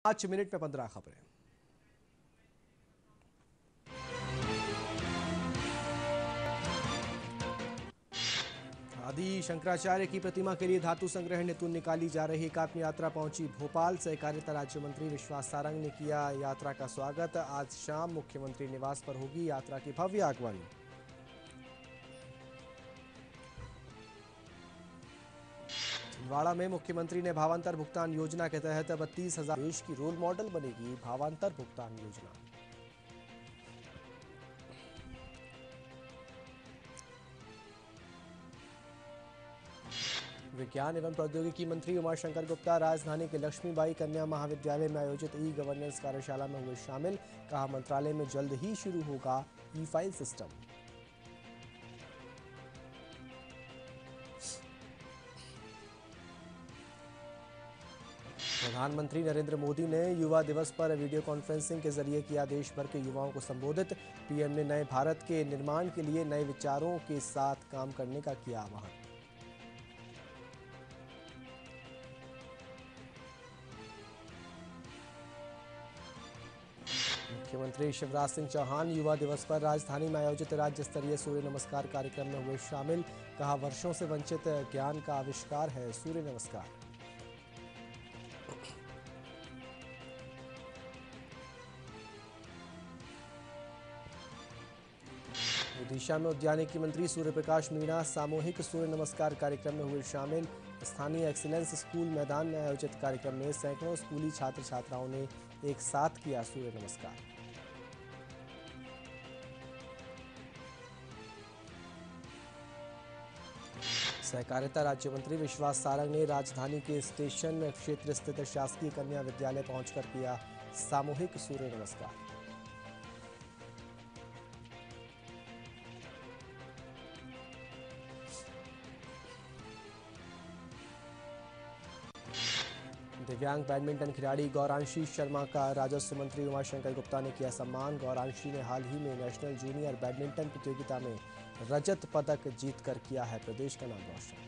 5 minute में 15 खबरें। आदि शंकराचार्य की प्रतिमा के लिए धातु संग्रहण हेतु निकाली जा रही एकात्म यात्रा पहुंची भोपाल। सहकारिता राज्य मंत्री विश्वास सारंग ने किया यात्रा का स्वागत। आज शाम मुख्यमंत्री निवास पर होगी यात्रा की भव्य आगमन। छिंदवाड़ा में मुख्यमंत्री ने भावांतर भुगतान योजना के तहत 32,000 देश की रोल मॉडल बनेगी भावांतर भुगतान योजना। विज्ञान एवं प्रौद्योगिकी मंत्री उमाशंकर गुप्ता राजधानी के लक्ष्मीबाई कन्या महाविद्यालय में आयोजित ई गवर्नेंस कार्यशाला में हुए शामिल। कहा मंत्रालय में जल्द ही शुरू होगा ई फाइल सिस्टम। प्रधानमंत्री नरेंद्र मोदी ने युवा दिवस पर वीडियो कॉन्फ्रेंसिंग के जरिए किया देश भर के युवाओं को संबोधित। पीएम ने नए भारत के निर्माण के लिए नए विचारों के साथ काम करने का किया आह्वान। मुख्यमंत्री शिवराज सिंह चौहान युवा दिवस पर राजधानी में आयोजित राज्य स्तरीय सूर्य नमस्कार कार्यक्रम में हुए शामिल। कहा वर्षों से वंचित ज्ञान का आविष्कार है सूर्य नमस्कार। ओडिशा में उद्यानिकी मंत्री सूर्य प्रकाश मीणा सामूहिक सूर्य नमस्कार कार्यक्रम में हुए शामिल। स्थानीय एक्सीलेंस स्कूल मैदान में आयोजित कार्यक्रम में सैकड़ों स्कूली छात्र छात्राओं ने एक साथ किया सूर्य नमस्कार। सहकारिता राज्य मंत्री विश्वास सारंग ने राजधानी के स्टेशन क्षेत्र स्थित शासकीय कन्या विद्यालय पहुंचकर किया सामूहिक सूर्य नमस्कार। दिव्यांग बैडमिंटन खिलाड़ी गौरांशी शर्मा का राजस्व मंत्री उमाशंकर गुप्ता ने किया सम्मान। गौरांशी ने हाल ही में नेशनल जूनियर बैडमिंटन प्रतियोगिता में रजत पदक जीतकर किया है प्रदेश का नाम रोशन।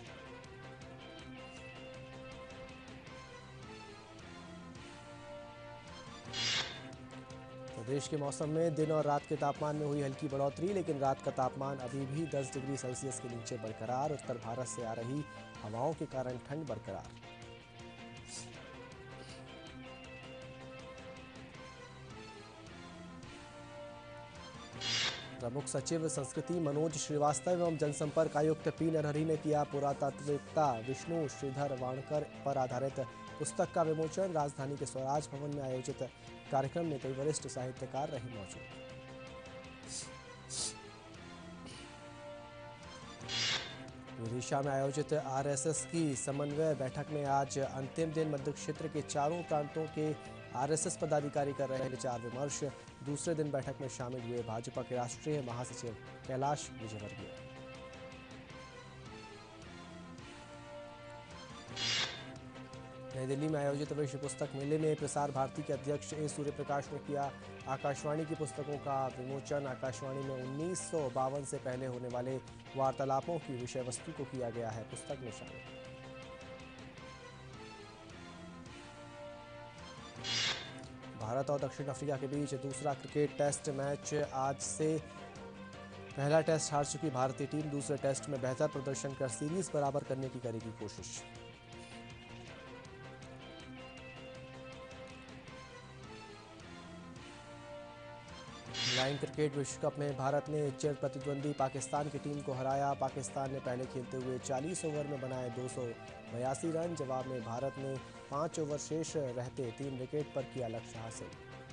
प्रदेश के मौसम में दिन और रात के तापमान में हुई हल्की बढ़ोतरी, लेकिन रात का तापमान अभी भी 10 डिग्री सेल्सियस के नीचे बरकरार। उत्तर भारत से आ रही हवाओं के कारण ठंड बरकरार। प्रमुख सचिव संस्कृति मनोज श्रीवास्तव एवं जनसंपर्क आयुक्त पी नरहरि ने किया पुरातात्विकता विष्णु श्रीधर वाणकर पर आधारित पुस्तक का विमोचन। राजधानी के स्वराज भवन में आयोजित कार्यक्रम में कई वरिष्ठ साहित्यकार रहे मौजूद। ओडिशा में आयोजित आरएसएस की समन्वय बैठक में आज अंतिम दिन मध्य क्षेत्र के चारों प्रांतों के आरएसएस पदाधिकारी कर रहे विचार विमर्श। दूसरे दिन बैठक में शामिल हुए भाजपा के राष्ट्रीय महासचिव कैलाश विजयवर्गीय। नई दिल्ली में आयोजित विश्व पुस्तक मेले में प्रसार भारती के अध्यक्ष ए सूर्यप्रकाश ने किया आकाशवाणी की पुस्तकों का विमोचन। आकाशवाणी में 1952 से पहले होने वाले वार्तालापों की विषय वस्तु को किया गया है पुस्तक में शामिल। भारत और दक्षिण अफ्रीका के बीच दूसरा क्रिकेट टेस्ट मैच आज से। पहला टेस्ट हार चुकी भारतीय टीम दूसरे टेस्ट में बेहतर प्रदर्शन कर सीरीज बराबर करने की करेगी कोशिश। लाइन क्रिकेट विश्व कप में भारत ने चिर प्रतिद्वंदी पाकिस्तान की टीम को हराया। पाकिस्तान ने पहले खेलते हुए 40 ओवर में बनाए 282 रन। जवाब में भारत ने 5 ओवर शेष रहते 3 विकेट पर किया लक्ष्य हासिल।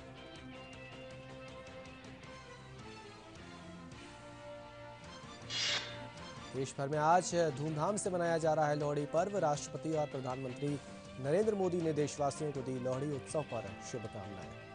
देश भर में आज धूमधाम से मनाया जा रहा है लोहड़ी पर्व। राष्ट्रपति और प्रधानमंत्री नरेंद्र मोदी ने देशवासियों को दी लोहड़ी उत्सव पर शुभकामनाएं।